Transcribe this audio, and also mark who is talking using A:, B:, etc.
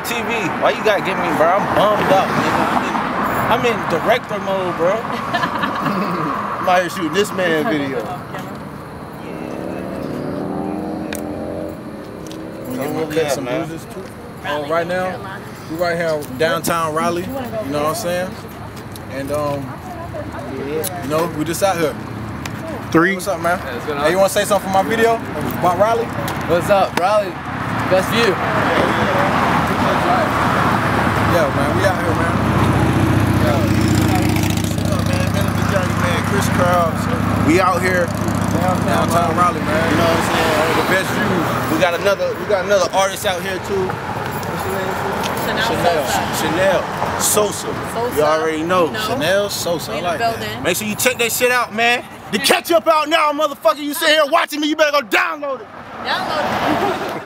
A: TV. Why you gotta get me, bro? I'm bummed out, nigga. I'm in director mode, bro. I'm out here shooting this man video.
B: Yeah, some bruises too. Right now, we right here downtown Raleigh. You know what I'm saying? And you know, we just out here. What's up, man? Hey, you want to say something for my video about Raleigh?
C: What's up, Raleigh? Best view.
B: Yeah, man, we out here, man. What's up, man? McJaggurr, man. Chri Cloudz. We out here downtown Raleigh, man.
A: You know what I'm saying?
B: The best views.
A: We got another artist out here too. Chanel Sosa. You already know.
B: Chanel Sosa. I like that.
A: Make sure you check that shit out, man. The catch up out now, motherfucker. You sit here watching me, you better go download it.
D: Download it.